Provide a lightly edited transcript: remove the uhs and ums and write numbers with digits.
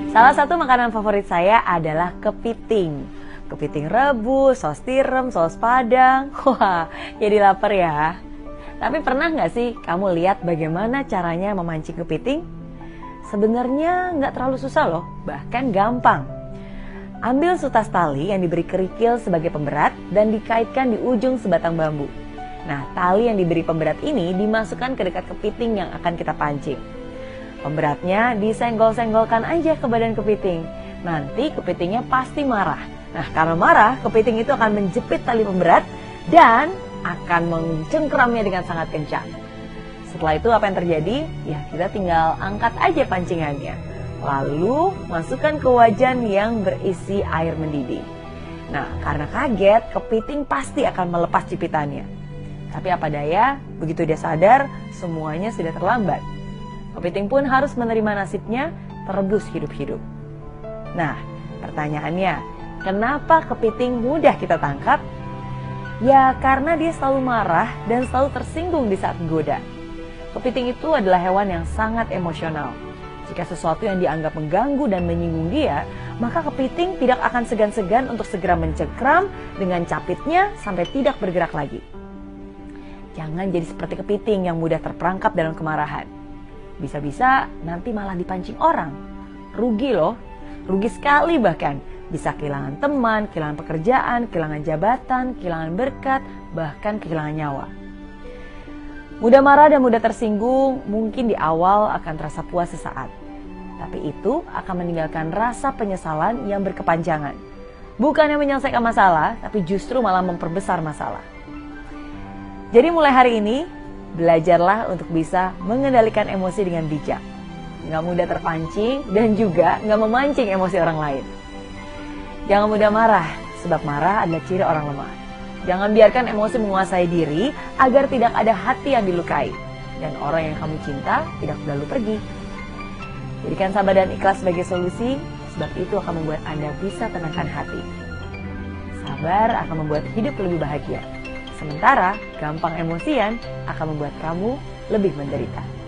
Salah satu makanan favorit saya adalah kepiting. Kepiting rebus, saus tiram, saus padang. Wah, jadi lapar ya. Tapi pernah nggak sih kamu lihat bagaimana caranya memancing kepiting? Sebenarnya nggak terlalu susah loh, bahkan gampang. Ambil sutas tali yang diberi kerikil sebagai pemberat dan dikaitkan di ujung sebatang bambu. Nah, tali yang diberi pemberat ini dimasukkan ke dekat kepiting yang akan kita pancing. Pemberatnya disenggol-senggolkan aja ke badan kepiting. Nanti kepitingnya pasti marah. Nah, karena marah, kepiting itu akan menjepit tali pemberat dan akan mencengkeramnya dengan sangat kencang. Setelah itu apa yang terjadi? Ya, kita tinggal angkat aja pancingannya. Lalu masukkan ke wajan yang berisi air mendidih. Nah, karena kaget, kepiting pasti akan melepas cipitannya. Tapi apa daya, begitu dia sadar, semuanya sudah terlambat. Kepiting pun harus menerima nasibnya terebus hidup-hidup. Nah, pertanyaannya, kenapa kepiting mudah kita tangkap? Ya, karena dia selalu marah dan selalu tersinggung di saat menggoda. Kepiting itu adalah hewan yang sangat emosional. Jika sesuatu yang dianggap mengganggu dan menyinggung dia, maka kepiting tidak akan segan-segan untuk segera mencengkram dengan capitnya sampai tidak bergerak lagi. Jangan jadi seperti kepiting yang mudah terperangkap dalam kemarahan. Bisa-bisa nanti malah dipancing orang. Rugi loh, rugi sekali bahkan. Bisa kehilangan teman, kehilangan pekerjaan, kehilangan jabatan, kehilangan berkat, bahkan kehilangan nyawa. Mudah marah dan mudah tersinggung mungkin di awal akan terasa puas sesaat. Tapi itu akan meninggalkan rasa penyesalan yang berkepanjangan. Bukannya menyelesaikan masalah, tapi justru malah memperbesar masalah. Jadi mulai hari ini, belajarlah untuk bisa mengendalikan emosi dengan bijak. Nggak mudah terpancing dan juga nggak memancing emosi orang lain. Jangan mudah marah, sebab marah adalah ciri orang lemah. Jangan biarkan emosi menguasai diri agar tidak ada hati yang dilukai. Dan orang yang kamu cinta tidak selalu pergi. Jadikan sabar dan ikhlas sebagai solusi, sebab itu akan membuat Anda bisa tenangkan hati. Sabar akan membuat hidup lebih bahagia. Sementara gampang emosian akan membuat kamu lebih menderita.